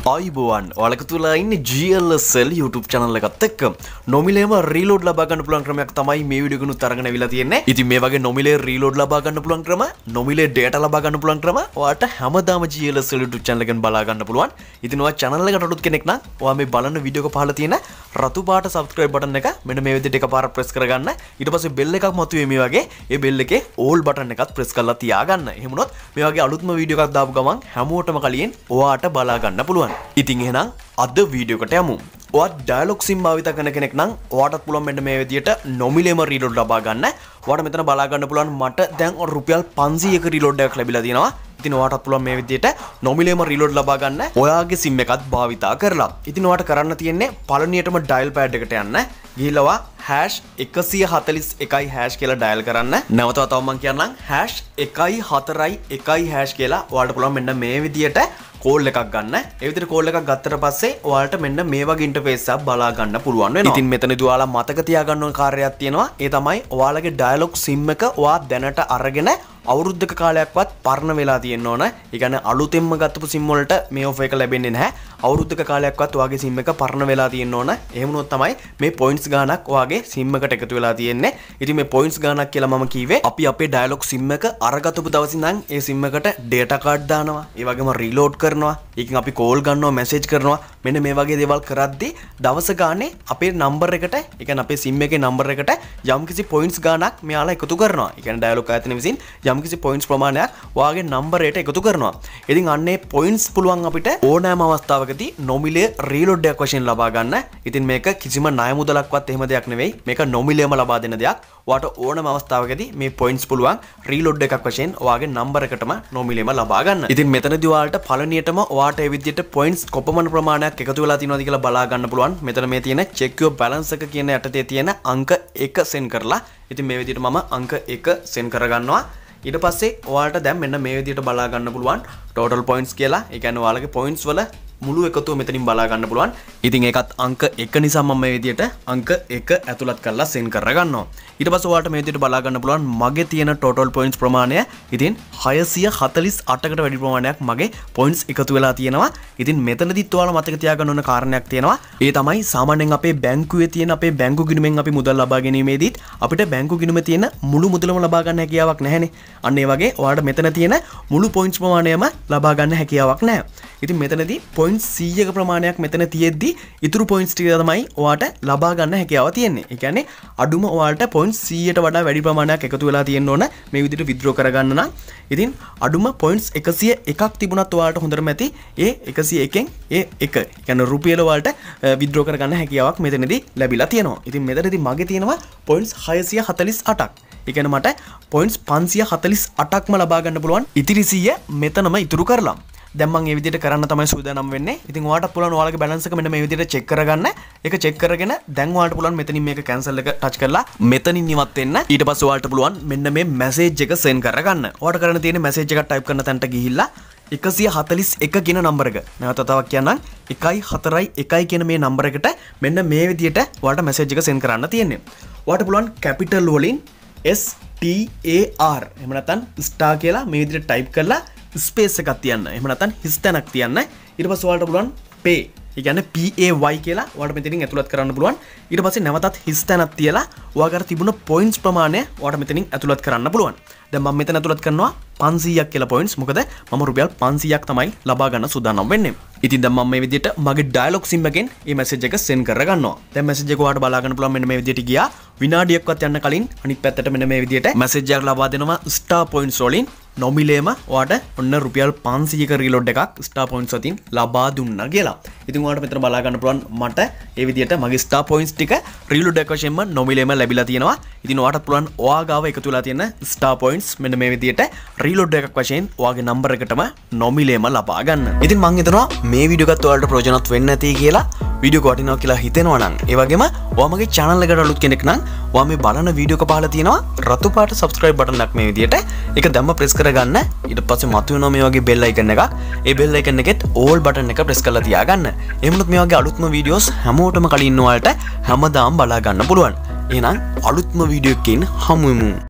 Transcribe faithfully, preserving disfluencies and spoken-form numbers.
ආයිබෝවන් ඔයාලක තුලා ඉන්නේ G L S L YouTube channel එකත් එක්ක නොමිලේම රීලෝඩ් ලබා ගන්න පුළුවන් ක්‍රමයක් තමයි මේ වීඩියෝ එකනුත් අරගෙන අවිලා තියෙන්නේ. ඉතින් මේ වගේ නොමිලේ රීලෝඩ් ලබා ගන්න පුළුවන් ක්‍රම, නොමිලේ data ලබා ගන්න පුළුවන් ක්‍රම ඔයාලට හැමදාම G L S L YouTube channel එකෙන් බලා ගන්න පුළුවන්. ඉතින් ඔයා channel එකට අලුත් කෙනෙක් නම් ඔයා මේ බලන වීඩියෝ එක පහළ තියෙන රතු පාට subscribe button එක මෙන්න මේ විදිහට එකපාරක් press කරගන්න. ඊට පස්සේ bell එකක් මතුවේ මේ වගේ. ඒ bell එකේ all button එකත් press කරලා තියාගන්න. එහෙම වුණොත් මේ වගේ අලුත්ම වීඩියෝ එකක් දාපු ගමන් හැමෝටම කලින් ඔයාට බලා ගන්න පුළුවන්. ඉතින් එහෙනම් අද වීඩියෝ එකට යමු. ඔයාත් ඩයලොග් සිම් භාවිත කරන කෙනෙක් නම් ඔයාටත් පුළුවන් මෙන්න මේ විදියට නොමිලේම රීලෝඩ් ලබා ගන්න. ඔයාට මෙතන බලා ගන්න පුළුවන් මට දැන් රුපියල් පන්සීයක රීලෝඩ් එකක් ලැබිලා තියෙනවා. ඉතින් ඔයාටත් පුළුවන් මේ විදියට නොමිලේම රීලෝඩ් ලබා ගන්න ඔයාගේ සිම් එකත් භාවිතා කරලා. ඉතින් ඔයාට කරන්න තියෙන්නේ පළවෙනියටම ඩයල් පෑඩ් එකට යන්න. ගිහිල්ලා hash එකසිය හතළිස් එකයි hash කියලා ඩයල් කරන්න. නැවත තව මම කියන්නම් hash එකයි හතරයි එකයි hash කියලා ඔයාලට පුළුවන් මෙන්න මේ විදියට කෝල් එකක් ගන්න. ඒ විදිහට කෝල් එකක් ගත්තට පස්සේ ඔයාලට මෙන්න මේ වගේ ඉන්ටර්ෆේස් එකක් බලා ගන්න පුළුවන් වෙනවා. ඉතින් මෙතනදී ඔයාලා මතක තියාගන්න ඕන කාර්යයක් තියෙනවා. ඒ තමයි ඔයාලගේ ඩයලොග් සිම් එක ඔයා දැනට අරගෙන අවුරුද්දක කාලයක්වත් පරණ වෙලා තියෙන්න ඕන. ඒ කියන්නේ අලුතෙන්ම ගත්තපු සිම් වලට මේ ඔෆර් එක ලැබෙන්නේ නැහැ. අවුරුද්දක කාලයක්වත් ඔයාගේ සිම් එක පරණ වෙලා තියෙන්න ඕන. එහෙම වුණොත් තමයි මේ පොයින්ට්ස් ගාණක් ඔයාගේ සිම් එකට එකතු වෙලා තියෙන්නේ. ඉතින් මේ පොයින්ට්ස් ගාණක් කියලා මම කිව්වේ අපි අපේ ඩයලොග් සිම් එක අරගතපු දවසින් නම් ඒ සිම් එකට data card දානවා. ඒ වගේම රීලෝඩ් කරනවා. ඒකෙන් අපි කෝල් ගන්නවා, මැසේජ් කරනවා. මෙන්න මේ වගේ දේවල් කරද්දී දවස ගානේ අපේ නම්බර් එකට, ඒ කියන්නේ අපේ සිම් එකේ නම්බර් එකට යම්කිසි පොයින්ට්ස් ගාණක් මෙයාලා එකතු කරනවා. ඒ කියන්නේ ඩයලොග් ආයතන විසින් යම්කිසි පොයින්ට්ස් ප්‍රමාණයක් ඔයාගේ නම්බරයට එකතු කරනවා. ඉතින් අන්නේ පොයින්ට්ස් පුළුවන් අපිට ඕනෑම අවස්ථාවකදී නොමිලේ රීලෝඩ් එකක් වශයෙන් ලබා ගන්න. ඉතින් මේක කිසිම ණය මුදලක්වත් එහෙම දෙයක් නෙවෙයි. මේක නොමිලේම ලබා දෙන දෙයක්. ඔයාට ඕනෑම අවස්ථාවකදී මේ පොයින්ට්ස් පුළුවන් රීලෝඩ් එකක් වශයෙන් ඔයාගේ නම්බර් එකටම නොමිලේම ලබා ගන්න. ඉතින් මෙතනදී ඔයාලට පළවෙනියටම ඔයාට මේ විදිහට පොයින්ට්ස් කොපමණ ප්‍රමාණයක් එකතු වෙලා තියෙනවද කියලා බලා ගන්න පුළුවන්. මෙතන මේ තියෙන check your balance එක කියන යටතේ තියෙන අංක එක සෙන්ඩ් කරලා. ඉතින් මේ විදිහට මම අංක එක සෙන්ඩ් කරගන්නවා. ඊට පස්සේ ඔයාලට දැන් මෙන්න මේ විදිහට බලා ගන්න පුළුවන් total points කියලා. ඒ කියන්නේ ඔයාලගේ points වල මුළු එකතුව මෙතනින් බලා ගන්න පුළුවන්. ඉතින් ඒකත් අංක එක නිසා මම මේ විදිහට අංක එක ඇතුළත් කරලා සෙන්ඩ් කරගන්නවා. ඊට පස්සේ ඔයාලට මේ විදිහට බලා ගන්න පුළුවන් මගේ තියෙන total points ප්‍රමාණය. ඉතින් හයසිය හතළිස් අටකට වැඩි ප්‍රමාණයක් මගේ points එකතු වෙලා තියෙනවා. ඉතින් මෙතනදිත් ඔයාලා මතක තියාගන්න ඕන කාරණයක් තියෙනවා. ඒ තමයි සාමාන්‍යයෙන් අපේ බැංකුවේ තියෙන අපේ බැංකු ගිණුමෙන් අපි මුදල් ලබා ගැනීමේදීත් අපිට බැංකු ගිණුමේ තියෙන මුළු මුදලම ලබා ගන්න හැකියාවක් නැහැනේ. අන්න ඒ වගේ ඔයාලට මෙතන තියෙන මුළු points ප්‍රමාණයම ලබා ගන්න හැකියාවක් නැහැ. ඉතින් මෙතනදී points සීයක ප්‍රමාණයක් මෙතන තියෙද්දි ඉතුරු points ටික තමයි ඔයාට ලබා ගන්න හැකියාව තියෙන්නේ. ඒ කියන්නේ අඩුම ඔයාලට points සීයට වඩා වැඩි ප්‍රමාණයක් එකතු වෙලා තියෙන්න ඕන මේ විදිහට withdraw කරගන්න නම්. ඉතින් අඩුම points එකසිය එකක් තිබුණත් ඔයාලට හොඳටම ඇති ඒ එකසිය එකෙන් ඒ එක. ඒ කියන්නේ රුපියල ඔයාලට withdraw කරගන්න හැකියාවක් මෙතනදී ලැබිලා තියෙනවා. ඉතින් මෙතනදී මගේ තියෙනවා points හයසිය හතළිස් අටක්. ඒ කියන්නේ මට points පන්සිය හතළිස් අටක්ම ලබා ගන්න පුළුවන්. ඉතිරි සීය මෙතනම ඉතුරු කරලා. දැන් මම මේ විදිහට කරන්න තමයි සූදානම් වෙන්නේ. ඉතින් ඔයාලට පුළුවන් ඔයාලගේ බැලන්ස් එක මෙන්න මේ විදිහට චෙක් කරගන්න. ඒක චෙක් කරගෙන දැන් ඔයාලට පුළුවන් මෙතනින් මේක කැන්සල් එක ටච් කරලා මෙතනින් ඉවත් වෙන්න. ඊට පස්සේ ඔයාලට පුළුවන් මෙන්න මේ මැසේජ් එක සෙන්ඩ් කරගන්න. ඔයාලට කරන්න තියෙන්නේ මැසේජ් එකක් ටයිප් කරන තැනට ගිහිල්ලා එකසිය හතළිස් එක කියන නම්බර එක. නැවත තවක් කියන්නම් එකයි හතරයි එකයි කියන මේ නම්බර එකට මෙන්න මේ විදිහට ඔයාලට මැසේජ් එක සෙන්ඩ් කරන්න තියෙන්නේ. ඔයාලට පුළුවන් කැපිටල් වලින් S T A R එහෙම නැත්නම් ස්ටාර් කියලා මේ විදිහට ටයිප් කරලා ස්පේස් එකක් තියන්න. එහෙම නැත්නම් හිස් තැනක් තියන්න. ඊට පස්සේ ඔයාලට පුළුවන් pay. ඒ කියන්නේ P A Y කියලා ඔයාලට මෙතනින් ඇතුළත් කරන්න පුළුවන්. ඊට පස්සේ නැවතත් හිස් තැනක් තියලා ඔයාලට තිබුණ points ප්‍රමාණය ඔයාලට මෙතනින් ඇතුළත් කරන්න පුළුවන්. දැන් මම මෙතන ඇතුළත් කරනවා පන්සීයක් කියලා points. මොකද මම රුපියල් පන්සීයක් තමයි ලබා ගන්න සූදානම් වෙන්නේ. ඉතින් දැන් මම මේ විදිහට මගේ ඩයලොග් සිම් එකෙන් මේ මැසේජ් එක සෙන්ඩ් කරගන්නවා. දැන් මැසේජ් එක ඔයාලට බලා ගන්න පුළුවන් මෙන්න මේ විදිහට ගියා. විනාඩියක්වත් යන්න කලින් අනිත් පැත්තට මෙන්න මේ විදිහට මැසේජ් එකක් ලබා දෙනවා ස්ටාර් points වලින්. නොමිලේම ඔයාට ඔන්න රුපියල් පන්සීයක රීලෝඩ් එකක් ස්ටාර් points වලින් ලබා දුන්නා කියලා. ඉතින් ඔයාලට මෙතන බලා ගන්න පුළුවන් මට මේ විදිහට මගේ ස්ටාර් points ටික රීලෝඩ් එක වශයෙන්ම නොමිලේම ලැබිලා තියෙනවා. ඉතින් ඔයාට පුළුවන් ඔයා ගාව එකතු වෙලා තියෙන ස්ටාර් points මෙන්න මේ විදිහට රීලෝඩ් එකක් වශයෙන් ඔයාගේ නම්බර් එකටම නොමිලේම ලබා ගන්න. ඉතින් මම හිතනවා මේ වීඩියෝ එකත් ඔයාලට ප්‍රයෝජනවත් වෙන්න ඇති කියලා. වීඩියෝ එක වටිනවා කියලා හිතෙනවා නම් ඒ වගේම ඔයා මගේ channel එකට අලුත් කෙනෙක් නම් ඔයා මේ බලන වීඩියෝ එක පහළ තියෙනවා රතු පාට subscribe button එකක් මේ විදිහට. ඒක දැම්ම press කරගන්න. ඊට පස්සේ මතුවෙනවා මේ වගේ bell icon එකක්. ඒ bell icon එකෙත් all button එක press කරලා තියාගන්න. එහෙමනොත් මේ වගේ අලුත්ම videos හැමෝටම කලින් ඔයාලට හැමදාම බලා ගන්න පුළුවන්. එහෙනම් අලුත්ම වීඩියෝ එකකින් හමු වෙමු.